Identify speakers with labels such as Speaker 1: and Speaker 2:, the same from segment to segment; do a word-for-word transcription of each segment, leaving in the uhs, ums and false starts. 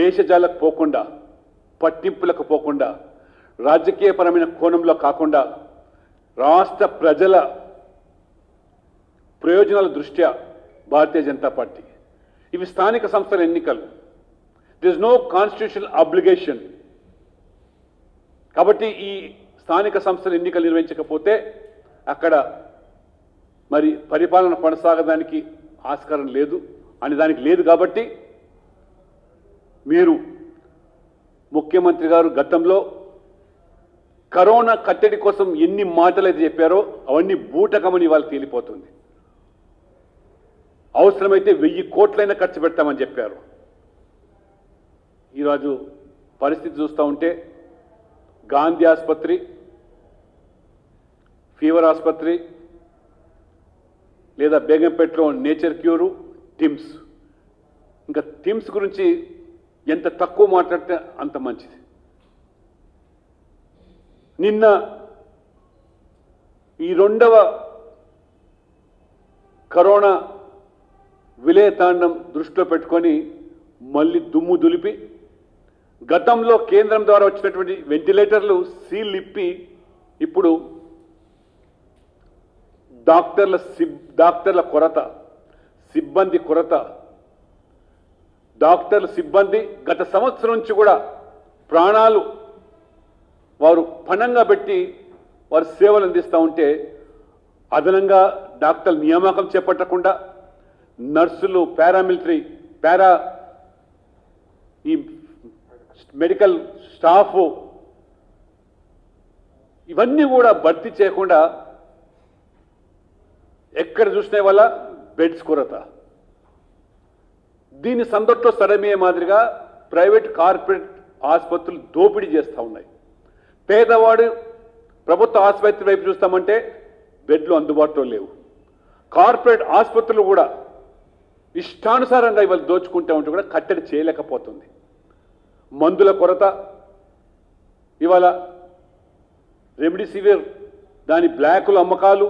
Speaker 1: భేషజాలకు పోకుండా, పట్టింపులకు పోకుండా, రాజకీయపరమైన కోణంలో కాకుండా రాష్ట్ర ప్రజల ప్రయోజనాల దృష్ట్యా భారతీయ జనతా పార్టీ ఇవి స్థానిక సంస్థల ఎన్నికలు. There is no constitutional obligation. కాబట్టి ఈ స్థానిక సంస్థల ఎన్నికలు నిర్వహించకపోతే అక్కడ మరి పరిపాలన కొనసాగడానికి ఆస్కారం లేదు అని దానికి లేదు. కాబట్టి మీరు ముఖ్యమంత్రి గారు గతంలో కరోనా కట్టడి కోసం ఎన్ని మాటలు అయితే చెప్పారో అవన్నీ బూటకమని వాళ్ళు తేలిపోతుంది. అవసరమైతే వెయ్యి కోట్లైనా ఖర్చు పెడతామని చెప్పారు. ఈరోజు పరిస్థితి చూస్తూ ఉంటే గాంధీ ఆసుపత్రి, ఫీవర్ ఆసుపత్రి, లేదా బేగంపేటలో నేచర్ క్యూరు, టిమ్స్. ఇంకా టిమ్స్ గురించి ఎంత తక్కువ మాట్లాడితే అంత మంచిది. నిన్న ఈ రెండవ కరోనా విలయతాండం దృష్టిలో పెట్టుకొని మళ్ళీ దుమ్ము దులిపి గతంలో కేంద్రం ద్వారా వచ్చినటువంటి వెంటిలేటర్లు సీల్ ఇప్పి ఇప్పుడు డాక్టర్ల సిబ్ డాక్టర్ల కొరత, సిబ్బంది కొరత, డాక్టర్ల సిబ్బంది గత సంవత్సరం నుంచి కూడా ప్రాణాలు వారు పణంగా పెట్టి వారు సేవలు అందిస్తూ ఉంటే అదనంగా డాక్టర్ నియామకం చేపట్టకుండా నర్సులు, పారామిలిటరీ, పారా ఈ మెడికల్ స్టాఫ్ ఇవన్నీ కూడా భర్తీ చేయకుండా ఎక్కడ చూసిన వల్ల బెడ్స్ కొరత. దీని సందట్లో సడమయ్యే మాదిరిగా ప్రైవేట్ కార్పొరేట్ ఆసుపత్రులు దోపిడీ చేస్తూ ఉన్నాయి. పేదవాడు ప్రభుత్వ ఆసుపత్రి వైపు చూస్తామంటే బెడ్లు అందుబాటులో లేవు. కార్పొరేట్ ఆసుపత్రులు కూడా ఇష్టానుసారంగా ఇవాళ దోచుకుంటూ ఉంటే కూడా కట్టడి చేయలేకపోతుంది. మందుల కొరత, ఇవాళ రెమ్డెసివిర్ దాని బ్లాకుల అమ్మకాలు,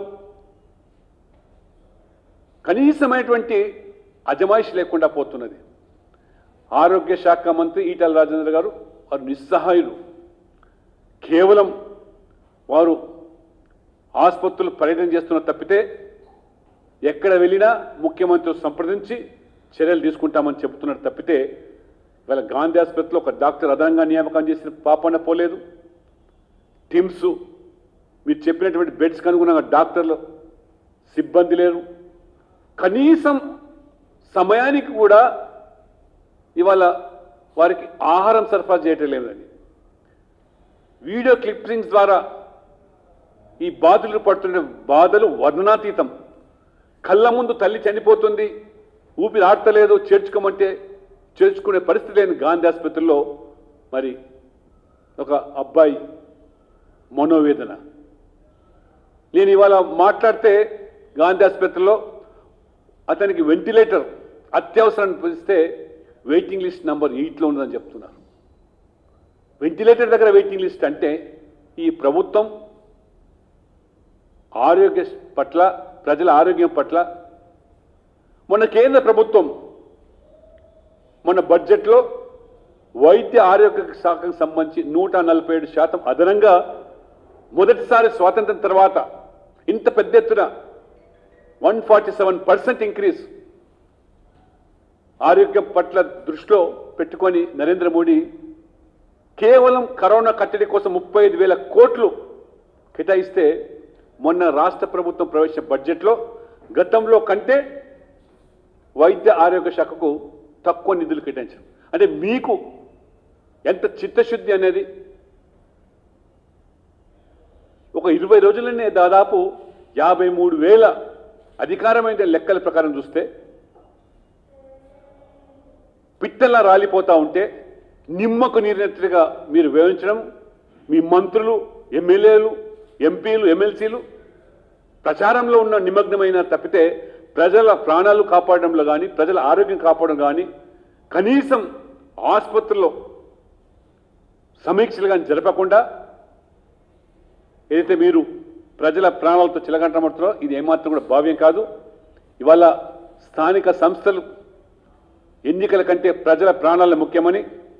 Speaker 1: కనీసమైనటువంటి అజమాయిషి లేకుండా పోతున్నది. ఆరోగ్య శాఖ మంత్రి ఈటల రాజేందర్ గారు వారు నిస్సహాయులు. కేవలం వారు ఆసుపత్రులు పర్యటన చేస్తున్న తప్పితే ఎక్కడ వెళ్ళినా ముఖ్యమంత్రి సంప్రదించి చర్యలు తీసుకుంటామని చెబుతున్నారు తప్పితే ఇవాళ గాంధీ ఆసుపత్రిలో ఒక డాక్టర్ అదనంగా నియామకం చేసిన పాపన పోలేదు. టిమ్స్ మీరు చెప్పినటువంటి బెడ్స్కి అనుగుణంగా డాక్టర్లు సిబ్బంది లేరు. కనీసం సమయానికి కూడా ఇవాళ వారికి ఆహారం సరఫరా చేయటం లేదని వీడియో క్లిప్పింగ్స్ ద్వారా ఈ బాధలు పడుతున్న బాధలు వర్ణనాతీతం. కళ్ళ ముందు తల్లి చనిపోతుంది, ఊపిరి ఆడతలేదు, చేర్చుకోమంటే చేర్చుకునే పరిస్థితి లేని గాంధీ ఆసుపత్రిలో మరి ఒక అబ్బాయి మనోవేదన. నేను ఇవాళ మాట్లాడితే గాంధీ ఆసుపత్రిలో అతనికి వెంటిలేటర్ అత్యవసరాన్ని పిలిస్తే వెయిటింగ్ లిస్ట్ నెంబర్ ఎయిట్లో ఉందని చెప్తున్నారు. వెంటిలేటర్ దగ్గర వెయిటింగ్ లిస్ట్ అంటే ఈ ప్రభుత్వం ఆరోగ్య పట్ల, ప్రజల ఆరోగ్యం పట్ల మొన్న కేంద్ర ప్రభుత్వం మన బడ్జెట్లో వైద్య ఆరోగ్య శాఖకు సంబంధించి నూట నలభై ఏడు శాతం అదనంగా మొదటిసారి స్వాతంత్రం తర్వాత ఇంత పెద్ద ఎత్తున one forty seven percent increase ఆరోగ్యం పట్ల దృష్టిలో పెట్టుకొని నరేంద్ర మోడీ కేవలం కరోనా కట్టడి కోసం ముప్పై ఐదు వేల కోట్లు కేటాయిస్తే మొన్న రాష్ట్ర ప్రభుత్వం ప్రవేశించిన బడ్జెట్లో గతంలో కంటే వైద్య ఆరోగ్య శాఖకు తక్కువ నిధులు కేటాయించారు. అంటే మీకు ఎంత చిత్తశుద్ధి అనేది. ఒక ఇరవై రోజులనే దాదాపు యాభై మూడు వేల అధికారమైన లెక్కల ప్రకారం చూస్తే పిట్టల్లా రాలిపోతూ ఉంటే నిమ్మకు నీరినట్టుగా మీరు వివరించడం, మీ మంత్రులు, ఎమ్మెల్యేలు, ఎంపీలు, ఎమ్మెల్సీలు ప్రచారంలో ఉన్న నిమగ్నమైన తప్పితే ప్రజల ప్రాణాలు కాపాడడంలో కానీ, ప్రజల ఆరోగ్యం కాపాడడం కానీ, కనీసం ఆసుపత్రుల్లో సమీక్షలు కానీ జరపకుండా ఏదైతే మీరు ప్రజల ప్రాణాలతో చిలగంటమడుతున్నారో ఇది ఏమాత్రం కూడా భావ్యం కాదు. ఇవాళ స్థానిక సంస్థలు ఎన్నికల కంటే ప్రజల ప్రాణాలు ముఖ్యమని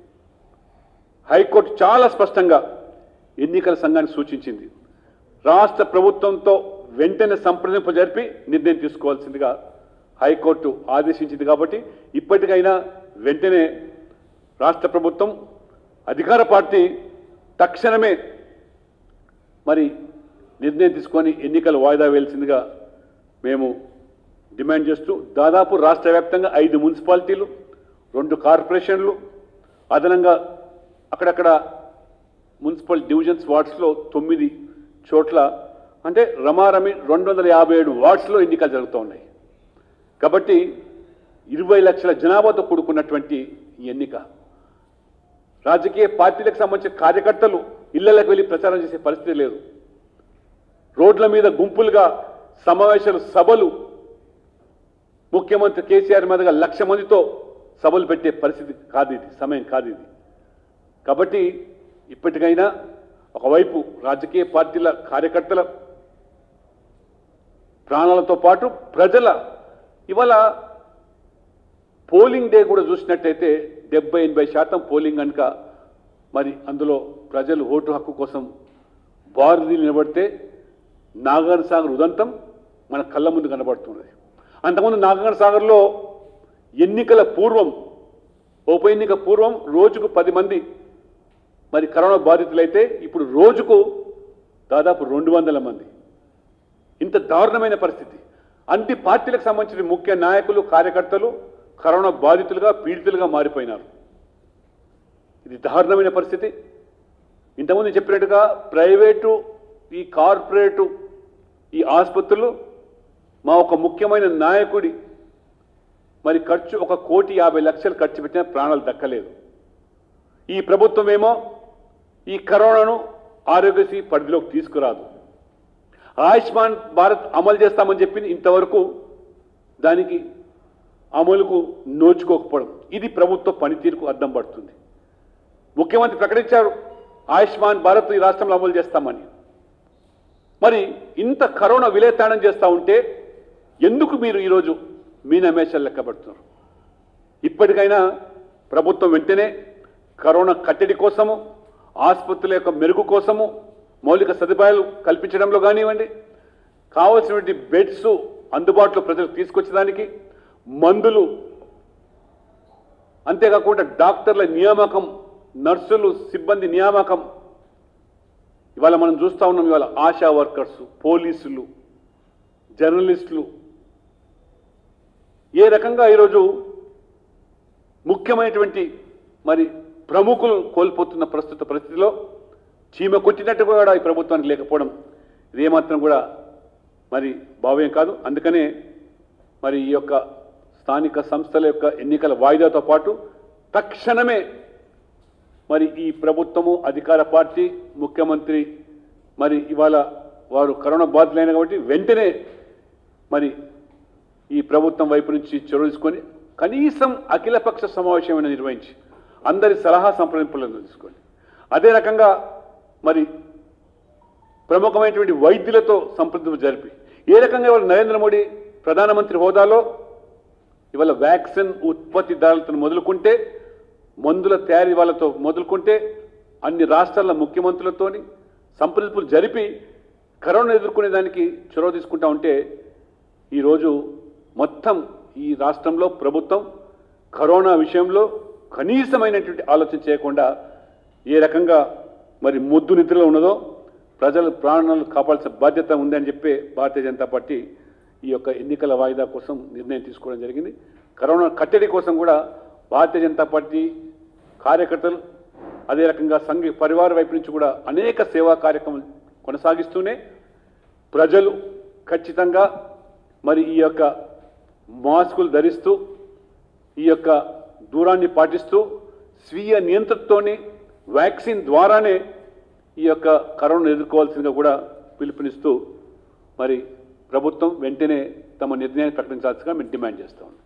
Speaker 1: హైకోర్టు చాలా స్పష్టంగా ఎన్నికల సంఘానికి సూచించింది. రాష్ట్ర ప్రభుత్వంతో వెంటనే సంప్రదింపు జరిపి నిర్ణయం తీసుకోవాల్సిందిగా హైకోర్టు ఆదేశించింది. కాబట్టి ఇప్పటికైనా వెంటనే రాష్ట్ర ప్రభుత్వం అధికార పార్టీ తక్షణమే మరి నిర్ణయం తీసుకొని ఎన్నికలు వాయిదా వేయాల్సిందిగా మేము డిమాండ్ చేస్తూ దాదాపు రాష్ట్ర వ్యాప్తంగా ఐదు మున్సిపాలిటీలు, రెండు కార్పొరేషన్లు, అదనంగా అక్కడక్కడ మున్సిపల్ డివిజన్స్ వార్డ్స్లో తొమ్మిది చోట్ల అంటే రమారమి రెండు వందల యాభై ఏడు వార్డ్స్లో ఎన్నికలు జరుగుతూ ఉన్నాయి. కాబట్టి ఇరవై లక్షల జనాభాతో కూడుకున్నటువంటి ఈ ఎన్నిక రాజకీయ పార్టీలకు సంబంధించిన కార్యకర్తలు ఇళ్లకు వెళ్ళి ప్రచారం చేసే పరిస్థితి లేదు. రోడ్ల మీద గుంపులుగా సమావేశాలు, సభలు, ముఖ్యమంత్రి కేసీఆర్ మీదుగా లక్ష మందితో సభలు పెట్టే పరిస్థితి కాదు ఇది, సమయం కాదు ఇది. కాబట్టి ఇప్పటికైనా ఒకవైపు రాజకీయ పార్టీల కార్యకర్తల ప్రాణాలతో పాటు ప్రజల ఇవాళ పోలింగ్ డే కూడా చూసినట్టయితే డెబ్బై ఎనభై శాతం పోలింగ్ కనుక మరి అందులో ప్రజలు ఓటు హక్కు కోసం బారుది నిలబడితే నాగార్జున సాగర్ ఉదంతం మన కళ్ళ ముందు కనబడుతున్నది. అంతకుముందు నాగార్జున సాగర్లో ఎన్నికల పూర్వం, ఉప ఎన్నిక పూర్వం రోజుకు పది మంది మరి కరోనా బాధితులైతే ఇప్పుడు రోజుకు దాదాపు రెండు వందల మంది. ఇంత దారుణమైన పరిస్థితి. అన్ని పార్టీలకు సంబంధించిన ముఖ్య నాయకులు, కార్యకర్తలు కరోనా బాధితులుగా, పీడితులుగా మారిపోయినారు. ఇది దారుణమైన పరిస్థితి. ఇంతకుముందు చెప్పినట్టుగా ప్రైవేటు, ఈ కార్పొరేటు, ఈ ఆసుపత్రులు మా ఒక ముఖ్యమైన నాయకుడి మరి ఖర్చు ఒక కోటి యాభై లక్షలు ఖర్చు పెట్టినా ప్రాణాలు దక్కలేదు. ఈ ప్రభుత్వం ఏమో ఈ కరోనాను ఆరోగ్యశ్రీ పరిధిలోకి తీసుకురాదు. ఆయుష్మాన్ భారత్ అమలు చేస్తామని చెప్పింది, ఇంతవరకు దానికి అమలుకు నోచుకోకపోవడం, ఇది ప్రభుత్వ పనితీరుకు అద్దం పడుతుంది. ముఖ్యమంత్రి ప్రకటించారు ఆయుష్మాన్ భారత్ ఈ రాష్ట్రంలో అమలు చేస్తామని. మరి ఇంత కరోనా విలేతాళం చేస్తూ ఉంటే ఎందుకు మీరు ఈరోజు మీనమేషాలు లెక్కబడుతున్నారు? ఇప్పటికైనా ప్రభుత్వం వెంటనే కరోనా కట్టడి కోసము, ఆసుపత్రుల యొక్క మెరుగు కోసము, మౌలిక సదుపాయాలు కల్పించడంలో కానివ్వండి, కావాల్సినటువంటి బెడ్స్ అందుబాటులో ప్రజలకు తీసుకొచ్చడానికి, మందులు, అంతేకాకుండా డాక్టర్ల నియామకం, నర్సులు, సిబ్బంది నియామకం. ఇవాళ మనం చూస్తూ ఉన్నాం, ఇవాళ ఆశా వర్కర్స్, పోలీసులు, జర్నలిస్టులు ఏ రకంగా ఈరోజు ముఖ్యమైనటువంటి మరి ప్రముఖులు కోల్పోతున్న ప్రస్తుత పరిస్థితిలో చీమ కొట్టినట్టు కూడా ఈ ప్రభుత్వానికి లేకపోవడం ఇదేమాత్రం కూడా మరి భావ్యం కాదు. అందుకనే మరి ఈ యొక్క స్థానిక సంస్థల యొక్క ఎన్నికల వాయిదాతో పాటు తక్షణమే మరి ఈ ప్రభుత్వము, అధికార పార్టీ, ముఖ్యమంత్రి మరి ఇవాళ వారు కరోనా బాధితులైన కాబట్టి వెంటనే మరి ఈ ప్రభుత్వం వైపు నుంచి చొరవ తీసుకొని కనీసం అఖిలపక్ష సమావేశమైన నిర్వహించి అందరి సలహా సంప్రదింపులను తీసుకోండి. అదే రకంగా మరి ప్రముఖమైనటువంటి వైద్యులతో సంప్రదింపు జరిపి ఏ రకంగా ఇవాళ నరేంద్ర మోడీ ప్రధానమంత్రి హోదాలో ఇవాళ వ్యాక్సిన్ ఉత్పత్తిదారులతో మొదలుకుంటే, మందుల తయారీ వాళ్ళతో మొదలుకుంటే అన్ని రాష్ట్రాల ముఖ్యమంత్రులతోని సంప్రదింపులు జరిపి కరోనా ఎదుర్కొనే దానికి చొరవ తీసుకుంటా ఉంటే ఈరోజు మొత్తం ఈ రాష్ట్రంలో ప్రభుత్వం కరోనా విషయంలో కనీసమైనటువంటి ఆలోచన చేయకుండా ఏ రకంగా మరి ముద్దు నిద్రలో ఉన్నదో ప్రజల ప్రాణాలను కాపాడాల్సిన బాధ్యత ఉందని చెప్పి భారతీయ జనతా పార్టీ ఈ యొక్క ఎన్నికల వాయిదా కోసం నిర్ణయం తీసుకోవడం జరిగింది. కరోనా కట్టడి కోసం కూడా భారతీయ జనతా పార్టీ కార్యకర్తలు అదే రకంగా సంఘ పరివార వైపు నుంచి కూడా అనేక సేవా కార్యక్రమాలు కొనసాగిస్తూనే ప్రజలు ఖచ్చితంగా మరి ఈ యొక్క మాస్కులు ధరిస్తూ ఈ యొక్క దూరాన్ని పాటిస్తూ స్వీయ నియంత్రణతోని వ్యాక్సిన్ ద్వారానే ఈ యొక్క కరోనాను ఎదుర్కోవాల్సిందిగా కూడా పిలుపునిస్తూ మరి ప్రభుత్వం వెంటనే తమ నిర్ణయాన్ని ప్రకటించాల్సిందిగా మేము డిమాండ్ చేస్తాం.